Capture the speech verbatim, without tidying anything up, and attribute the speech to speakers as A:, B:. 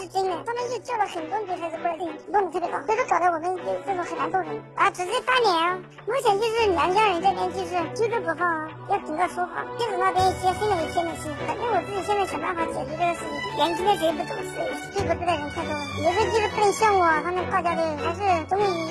A: 是真的，他们也叫了很多女孩子过来，弄得特别高，所以说搞得我们这种很难动人啊。只是八年啊，目前就是娘家人这边就是揪着不放啊，要整个说好。妻子那边接新的一天的心，反正我自己现在想办法解决这个事情。年轻的谁不懂事，最不知的人太多了。有时候就是不能像我他们大家的，还是终于。